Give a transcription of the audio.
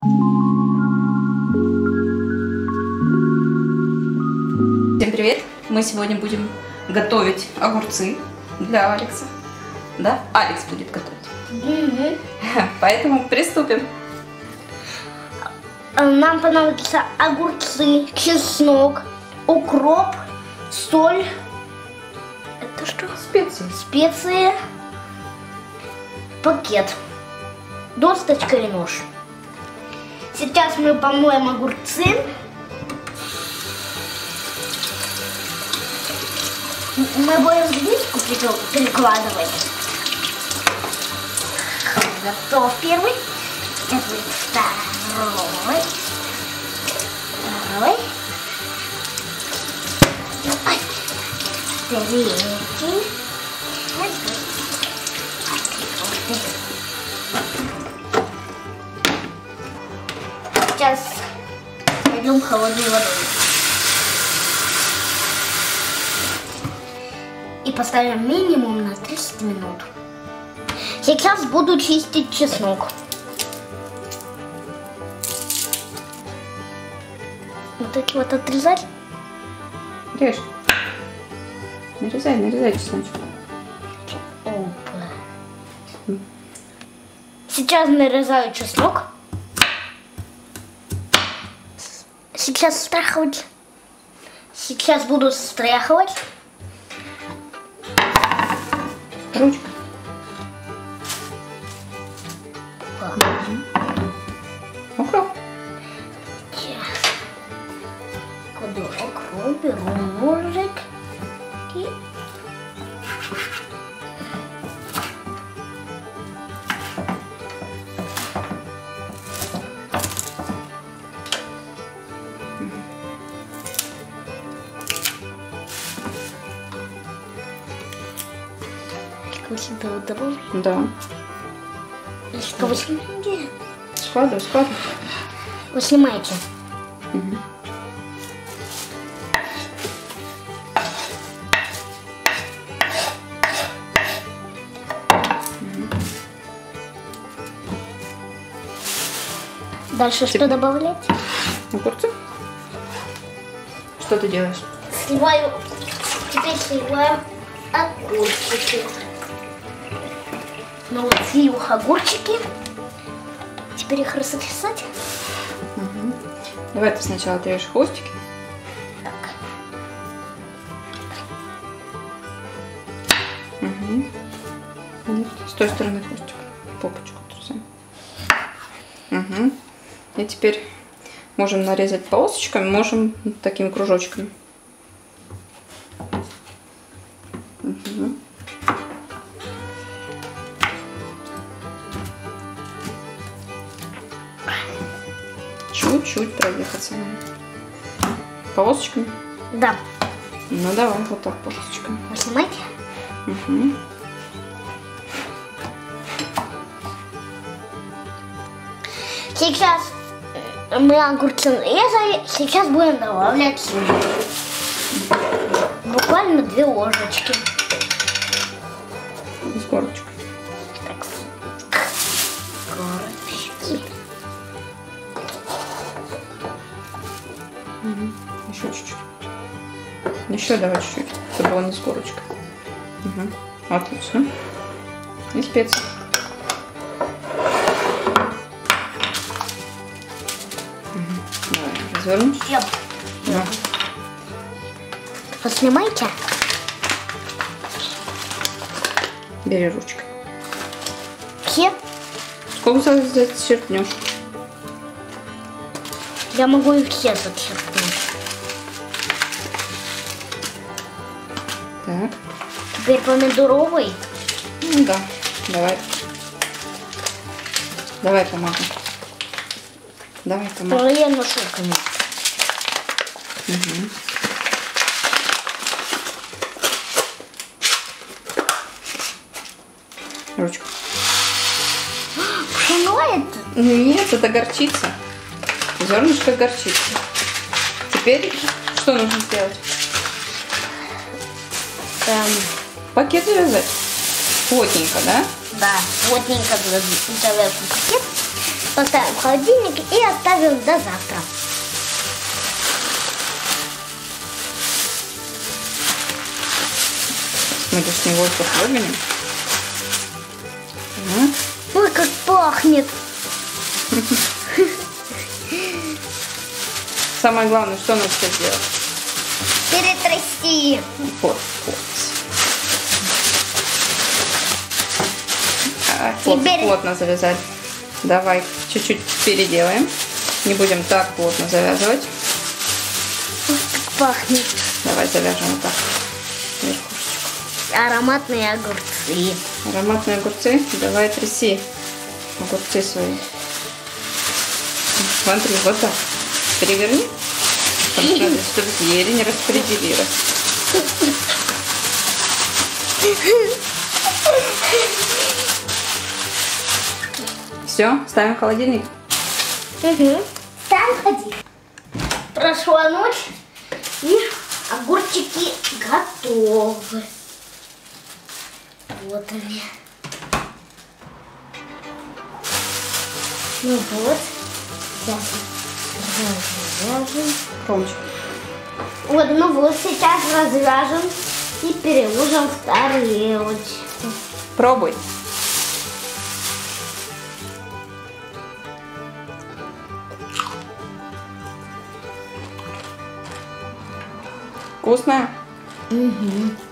Всем привет! Мы сегодня будем готовить огурцы для Алекса. Да? Алекс будет готовить. Поэтому приступим. Нам понадобятся огурцы, чеснок, укроп, соль. Это что? Специи. Специи. Пакет. Досточка и нож. Сейчас мы помоем огурцы. Мы будем в миску перекладывать. Готов первый. Это будет второй. Третий. Сейчас пойдем холодной водой. И поставим минимум на 30 минут. Сейчас буду чистить чеснок. Вот эти вот отрезать. Режь. Нарезай чесночек. Опа. Сейчас нарезаю чеснок. Сейчас встряхивать. Сейчас буду встряхивать. Ручка. Укроп. Сейчас. Кладу укроп, беру ножик и... Сюда добавлю? Да. Что вы снимаете? Складывай. Вы снимаете? Угу. Дальше что добавлять? Огурцы. Что ты делаешь? Сливаю. Теперь сливаем огурчики. Ну вот слил огурчики. Теперь их разрезать. Угу. Давай ты сначала отрежешь хвостики. Так. Угу. Вот. С той стороны хвостик. Попочку отрезаем. Угу. И теперь можем нарезать полосочками, можем такими кружочками. Угу. Чуть-чуть проехаться. Полосочками? Да. Ну давай, вот так полосочками. Вы снимаете? Угу. Сейчас мы огурцы нарезали. Сейчас будем добавлять соль. Буквально 2 ложечки. С горочкой. Так, горочки. Угу. Еще чуть-чуть. Еще давай чуть-чуть, чтобы он не с корочкой. Угу. Отлично. И специи. Угу. Давай, развернем. Да. Вы снимаете? Бери ручкой. Все? Сколько зачерпнешь? Я могу и все зачерпнуть. Так. Теперь помидоровый. Ну да. Давай. Давай помогу. Давай помогу. Тоже я ношу, конечно. Угу. Ручку. Пшено это? Нет, это горчица. Зернышко горчицы. Теперь что нужно сделать? Пакет завязать. Плотненько, да? Да, плотненько завязку пакет. поставим в холодильник и оставим до завтра. Мы лишний воздух выгоним. Ой, как пахнет. Самое главное, что нужно сделать? Перетрясти. Вот. Теперь... Плотно завязать. Давай чуть-чуть переделаем. Не будем так плотно завязывать. Ой, как пахнет. Давай завяжем вот так. Верхушечку. Ароматные огурцы. Ароматные огурцы. Давай тряси огурцы свои. Смотри, вот так. Переверни. Чтобы зелень не распределилась. Все, ставим в холодильник. Угу. Ставим в холодильник. Прошла ночь, и огурчики готовы. Вот они. Ну вот. Сейчас развяжем. Громче. Вот, ну вот сейчас развяжем и переложим в тарелочку. Пробуй. Вкусно? Угу.